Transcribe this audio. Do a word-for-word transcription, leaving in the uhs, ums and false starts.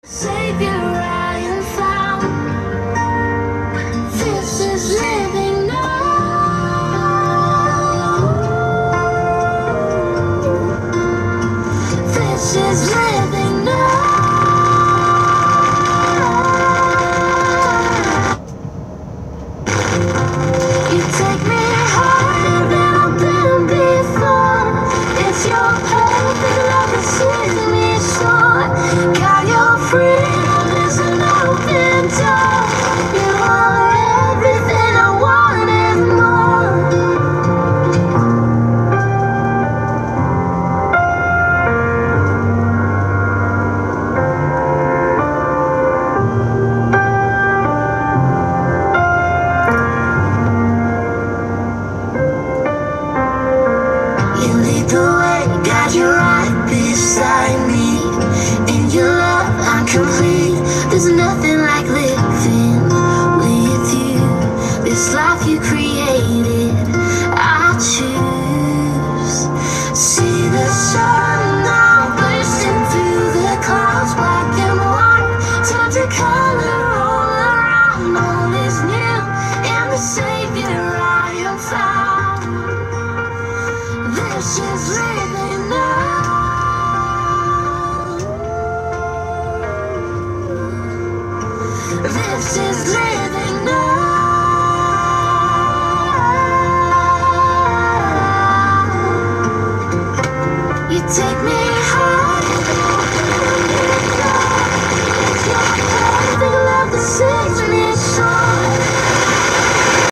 Savior I am found. This is living now. This is living now. You take me higher than I've been before. It's your perfect love that sees me short. Got your freedom is an open door. You are everything I want and more. You lead the way, God, you're right beside me. In your love, I'm complete. There's nothing like living with you. This life you created, I choose. See the sun now bursting through the clouds, black and white, turn to color all around. All is new, and the Savior I am found. This is real.